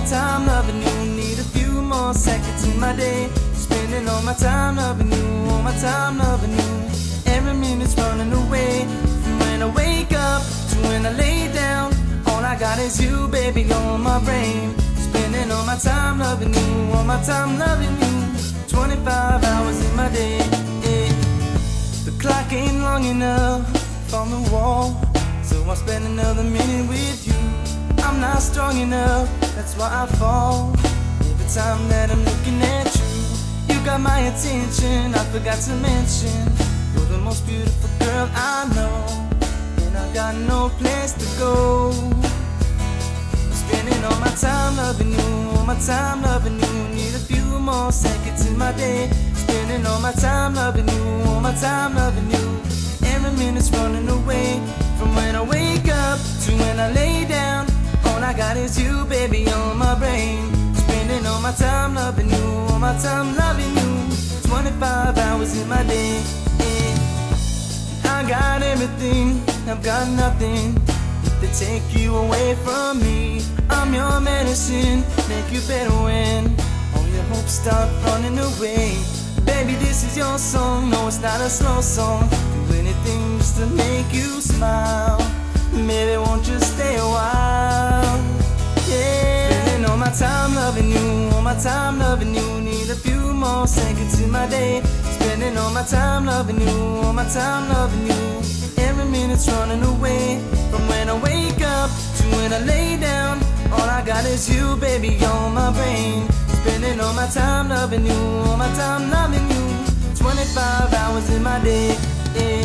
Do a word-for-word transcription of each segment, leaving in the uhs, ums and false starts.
time loving you. Need a few more seconds in my day. Spending all my time loving you, all my time loving you. Every minute's running away from when I wake up to when I lay down. All I got is you, baby, on my brain. Spending all my time loving you, all my time loving you. Twenty-five hours in my day, yeah. The clock ain't long enough on the wall, so I'll spend another minute with you. I'm not strong enough, that's why I fall every time that I'm looking at you. You got my attention, I forgot to mention you're the most beautiful girl I know, and I got no place to go. Spending all my time loving you, all my time loving you. Need a few more seconds in my day. Spending all my time loving you, all my time loving you. Every minute's running away from when I wake up to when I lay down. All I got is you, baby, on my brain. Spending all my time loving you, all my time loving you. Twenty-five hours in my day, yeah. I got everything, I've got nothing. If they take you away from me, I'm your medicine, make you better when all your hopes start running away. Baby, this is your song, no, it's not a slow song. Do anything just to make you smile. Maybe won't you stay a while, yeah. Spending all my time loving you, all my time loving you. Need a few more seconds in my day. Spending all my time loving you, all my time loving you. Every minute's running away from when I wake up to when I lay down. All I got is you, baby, on my brain. Spending all my time loving you, all my time loving you. Twenty-five hours in my day, yeah.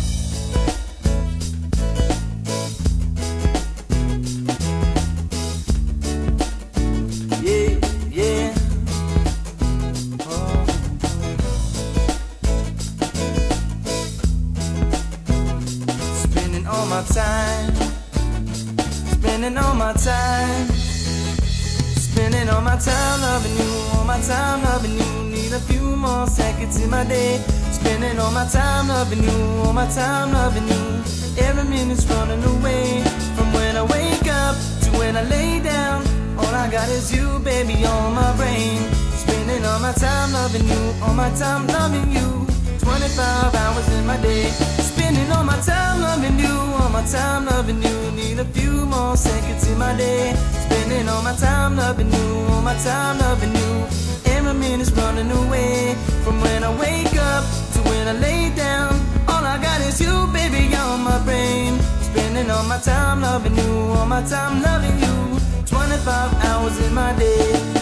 All my time, spending all my time, spending all my time loving you, all my time loving you. Need a few more seconds in my day. Spending all my time loving you, all my time loving you. Every minute's running away from when I wake up to when I lay down. All I got is you, baby, on my brain. Spending all my time loving you, all my time loving you. Twenty-five hours in my day. Spending all my time loving you, all my time loving you. Need a few more seconds in my day. Spending all my time loving you, all my time loving you. Every minute's running away from when I wake up to when I lay down. All I got is you, baby, on my brain. Spending all my time loving you, all my time loving you. Twenty-five hours in my day.